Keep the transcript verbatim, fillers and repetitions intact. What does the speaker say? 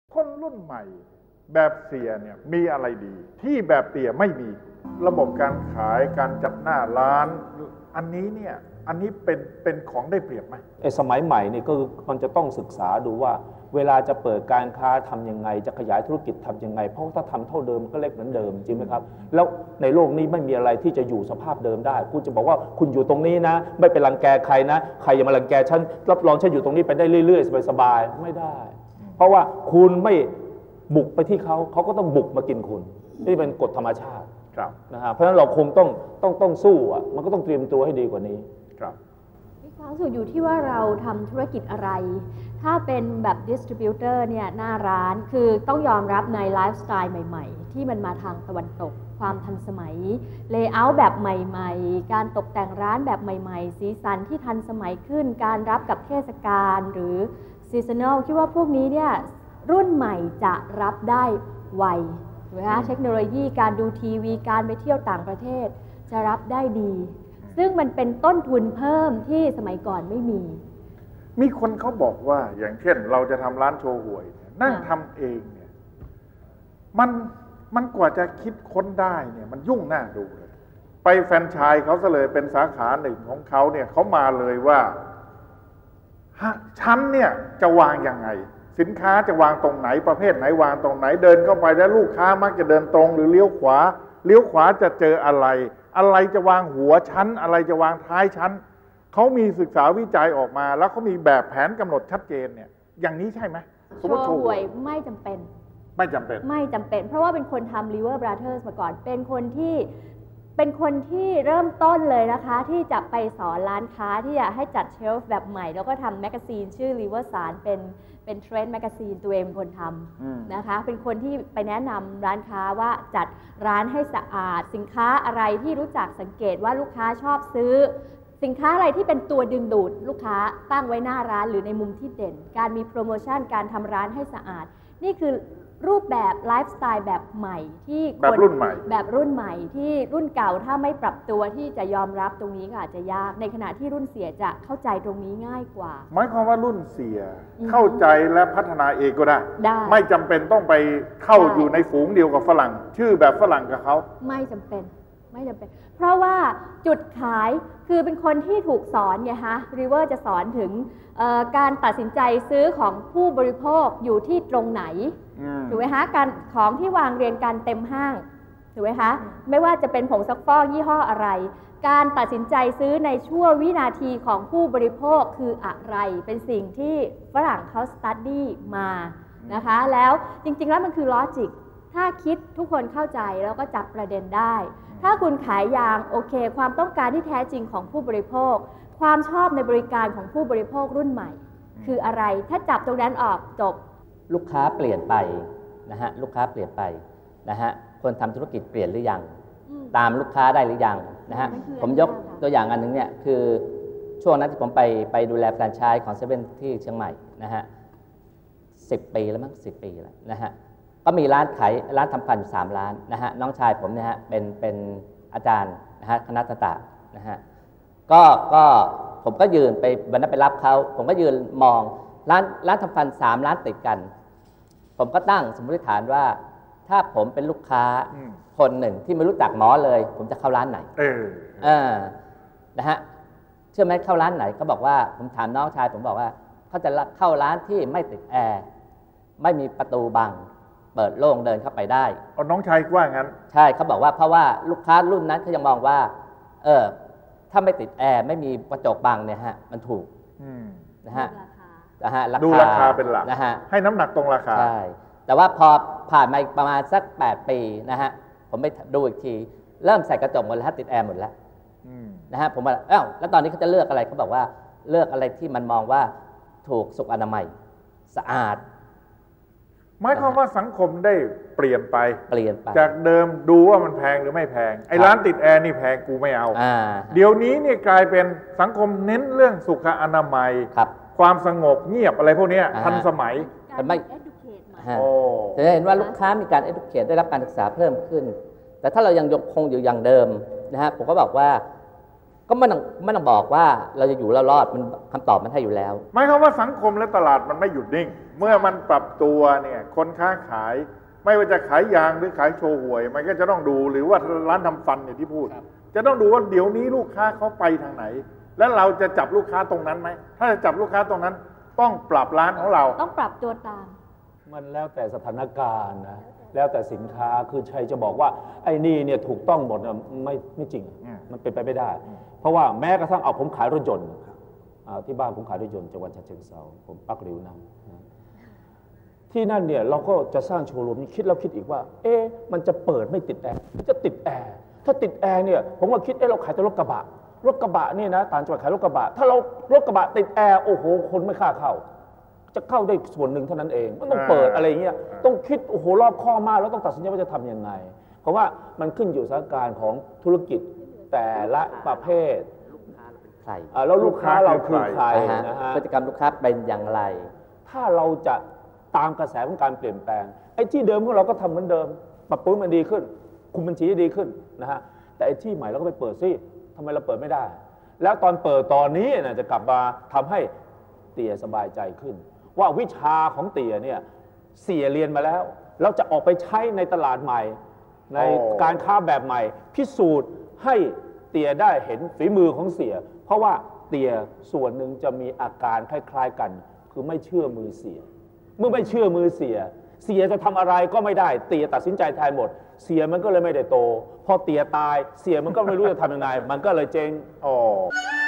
คนรุ่นใหม่แบบเสียเนี่ยมีอะไรดีที่แบบเตี่ยไม่มีระบบการขายการจัดหน้าร้านอันนี้เนี่ยอันนี้เป็นเป็นของได้เปรียบไหมไอ้สมัยใหม่นี่ก็มันจะต้องศึกษาดูว่าเวลาจะเปิดการค้าทำยังไงจะขยายธุรกิจทำยังไงเพราะถ้าทำเท่าเดิมก็เล็กเหมือนเดิมจริงไหมครับแล้วในโลกนี้ไม่มีอะไรที่จะอยู่สภาพเดิมได้คุณจะบอกว่าคุณอยู่ตรงนี้นะไม่เป็นรังแกใครนะใครอย่ามารังแกฉันรับรองฉันอยู่ตรงนี้ไปได้เรื่อยๆสบายๆไม่ได้เพราะว่าคุณไม่บุกไปที่เขาเขาก็ต้องบุกมากินคุณนี่เป็นกฎธรรมชาตินะฮะเพราะฉะนั้นเราคงต้องต้องต้องสู้อ่ะมันก็ต้องเตรียมตัวให้ดีกว่านี้ครับมีความสุขอยู่ที่ว่าเราทำธุรกิจอะไรถ้าเป็นแบบดิสทริบิวเตอร์เนี่ยหน้าร้านคือต้องยอมรับในไลฟ์สไตล์ใหม่ๆที่มันมาทางตะวันตกความทันสมัยเลเยอร์แบบใหม่ๆการตกแต่งร้านแบบใหม่ๆสีสันที่ทันสมัยขึ้นการรับกับเทศกาลหรือซีซันแนลคิดว่าพวกนี้เนี่ยรุ่นใหม่จะรับได้ไวถูกไหมคะเทคโนโลยีการดูทีวีการไปเที่ยวต่างประเทศจะรับได้ดีซึ่งมันเป็นต้นทุนเพิ่มที่สมัยก่อนไม่มีมีคนเขาบอกว่าอย่างเช่นเราจะทำร้านโชว์หวยนั่งทำเองเนี่ยมันมันกว่าจะคิดค้นได้เนี่ยมันยุ่งน่าดูเลยไปแฟรนไชส์เขาซะเลยเป็นสาขาหนึ่งของเขาเนี่ยเขามาเลยว่าชั้นเนี่ยจะวางยังไงสินค้าจะวางตรงไหนประเภทไหนวางตรงไหนเดินเข้าไปแล้วลูกค้ามักจะเดินตรงหรือเลี้ยวขวาเลี้ยวขวาจะเจออะไรอะไรจะวางหัวชั้นอะไรจะวางท้ายชั้นเขามีศึกษาวิจัยออกมาแล้วเขามีแบบแผนกำหนดชัดเจนเนี่ยอย่างนี้ใช่ไหมโชว์หวยไม่จำเป็นไม่จำเป็นไม่จำเป็นเพราะว่าเป็นคนทำ River Brothers มาก่อนเป็นคนที่เป็นคนที่เริ่มต้นเลยนะคะที่จะไปสอนร้านค้าที่จะให้จัดเชลฟ์แบบใหม่แล้วก็ทำแมกกาซีนชื่อ River สารเป็นเป็นเทรนด์แมกกาซีนตัวเองเป็นคนทำนะคะเป็นคนที่ไปแนะนำร้านค้าว่าจัดร้านให้สะอาดสินค้าอะไรที่รู้จักสังเกตว่าลูกค้าชอบซื้อสินค้าอะไรที่เป็นตัวดึงดูดลูกค้าตั้งไว้หน้าร้านหรือในมุมที่เด่นการมีโปรโมชั่นการทำร้านให้สะอาดนี่คือรูปแบบไลฟ์สไตล์แบบใหม่ที่แบบรุ่นใหม่แบบรุ่นใหม่ที่รุ่นเก่าถ้าไม่ปรับตัวที่จะยอมรับตรงนี้ก็อาจจะยากในขณะที่รุ่นเสียจะเข้าใจตรงนี้ง่ายกว่าหมายความว่ารุ่นเสียเข้าใจและพัฒนาเองก็ได้ไม่จำเป็นต้องไปเข้าอยู่ในฝูงเดียวกับฝรั่งชื่อแบบฝรั่งกับเขาไม่จำเป็นไม่จำเป็นเพราะว่าจุดขายคือเป็นคนที่ถูกสอนไงฮะริเวอร์จะสอนถึงการตัดสินใจซื้อของผู้บริโภคอยู่ที่ตรงไหนถูกไหมคะการของที่วางเรียงกันเต็มห้างถูกไหมคะไม่ว่าจะเป็นผงซักฟอกยี่ห้ออะไรการตัดสินใจซื้อในช่วงวินาทีของผู้บริโภคคืออะไรเป็นสิ่งที่ฝรั่งเขาสตัดดี้มานะคะแล้วจริงๆแล้วมันคือลอจิกถ้าคิดทุกคนเข้าใจแล้วก็จับประเด็นได้ถ้าคุณขายยางโอเคความต้องการที่แท้จริงของผู้บริโภคความชอบในบริการของผู้บริโภครุ่นใหม่คืออะไรถ้าจับตรงนั้นออกจบลูกค้าเปลี่ยนไปนะฮะลูกค้าเปลี่ยนไปนะฮะคนทำธุรกิจเปลี่ยนหรือยังตามลูกค้าได้หรือยังนะฮะผมยกตัวอย่างอันนึงเนี่ยคือช่วงนั้นที่ผมไปไปดูแลแฟรนไชส์ของเซเว่นที่เชียงใหม่นะฮะสิบปีแล้วมั้งสิบปีแล้วนะฮะก็มีร้านขายร้านทำฟันอยู่สามร้านนะฮะน้องชายผมเนี่ยฮะเป็นเป็นอาจารย์นะฮะคณะศาสตร์นะฮะก็ก็ผมก็ยืนไปวันนั้นไปรับเขาผมก็ยืนมองร้านร้านทำฟันสามร้านติดกันผมก็ตั้งสมมติฐานว่าถ้าผมเป็นลูกค้าคนหนึ่งที่ไม่รู้จักหมอเลยผมจะเข้าร้านไหนเออเออนะฮะเชื่อไหมเข้าร้านไหนเขาบอกว่าผมถามน้องชายผมบอกว่าเขาจะเข้าร้านที่ไม่ติดแอร์ไม่มีประตูบังเปิดโล่งเดินเข้าไปได้อ๋อน้องชายว่างั้นใช่เขาบอกว่าเพราะว่าลูกค้ารุ่นนั้นเขายังมองว่าเออถ้าไม่ติดแอร์ไม่มีกระจกบังเนี่ยฮะมันถูกนะฮะนะฮะดูราคาเป็นหลักนะฮะให้น้ำหนักตรงราคาใช่แต่ว่าพอผ่านมาประมาณสักแปดปีนะฮะผมไปดูอีกทีเริ่มใส่กระจกหมดแล้วติดแอร์หมดแล้วนะฮะผมว่าเอ้าแล้วตอนนี้เขาจะเลือกอะไรเขาบอกว่าเลือกอะไรที่มันมองว่าถูกสุขอนามัยสะอาดหมายความว่าสังคมได้เปลี่ยนไปเปลี่ยนไปจากเดิมดูว่ามันแพงหรือไม่แพงไอ้ร้านติดแอร์นี่แพงกูไม่เอาเดี๋ยวนี้นี่กลายเป็นสังคมเน้นเรื่องสุขอนามัยความสงบเงียบอะไรพวกนี้ทันสมัยมันไม่จะเห็นว่าลูกค้ามีการ educate ได้รับการศึกษาเพิ่มขึ้นแต่ถ้าเรายังยกคงอยู่อย่างเดิมนะฮะผมก็บอกว่าก็ไม่ต้องไม่ต้องบอกว่าเราจะอยู่แล้วรอดมันคำตอบมันให้อยู่แล้วหมายความว่าสังคมและตลาดมันไม่หยุดนิ่งเมื่อมันปรับตัวเนี่ยคนค้าขายไม่ว่าจะขายยางหรือขายโชห่วยมันก็จะต้องดูหรือว่าร้านทำฟันอย่างที่พูดจะต้องดูว่าเดี๋ยวนี้ลูกค้าเขาไปทางไหนแล้วเราจะจับลูกค้าตรงนั้นไหมถ้าจะจับลูกค้าตรงนั้นต้องปรับร้านของเราต้องปรับตัวตามมันแล้วแต่สถานการณ์นะแล้วแต่สินค้าคือชัยจะบอกว่าไอ้นี่เนี่ยถูกต้องหมดไม่ไม่จริงมันเป็นไปไม่ได้เพราะว่าแม้กระทั่งเอาผมขายรถยนต์ที่บ้านผมขายรถยนต์จังหวัดฉะเชิงเทราผมปักริ้วนั่งที่นั่นเนี่ยเราก็จะสร้างโชว์รูมคิดแล้วคิดอีกว่าเอ๊ะมันจะเปิดไม่ติดแอร์จะติดแอร์ถ้าติดแอร์เนี่ยผมก็คิดเอ๊ะเราขายแต่รถกระบะรถกระบะนี่นะต่างจังหวัดขายรถกระบะถ้าเรารถกระบะติดแอร์โอ้โหคนไม่กล้าเข้าจะเข้าได้ส่วนหนึ่งเท่านั้นเองมันต้องเปิดอะไรเงี้ยต้องคิดโอ้โหรอบข้อมากแล้วต้องตัดสินใจว่าจะทำยังไงเพราะว่ามันขึ้นอยู่สถานการณ์ของธุรกิจแต่ละประเภทใครแล้วลูกค้าเราคือใครนะฮะพฤติกรรมลูกค้าเป็นอย่างไรถ้าเราจะตามกระแสของการเปลี่ยนแปลงไอ้ที่เดิมของเราก็ทำเหมือนเดิมปรับปรุงมันดีขึ้นคุมบัญชีดีขึ้นนะฮะแต่ไอ้ที่ใหม่เราก็ไปเปิดซิทำไมเราเปิดไม่ได้แล้วตอนเปิดตอนนี้นะจะกลับมาทำให้เตี่ยสบายใจขึ้นว่าวิชาของเตี่ยเนี่ยเสียเรียนมาแล้วเราจะออกไปใช้ในตลาดใหม่ในการค้าแบบใหม่พิสูจน์ให้เตี่ยได้เห็นฝีมือของเสียเพราะว่าเตี่ยส่วนหนึ่งจะมีอาการคล้ายๆกันคือไม่เชื่อมือเสียเมื่อไม่เชื่อมือเสียเสียจะทำอะไรก็ไม่ได้เตี่ยตัดสินใจแทนหมดเสียมันก็เลยไม่ได้โตพอเตี่ยตายเสียมันก็ไม่รู้จะทำยังไงมันก็เลยเจ๊งอ๋อ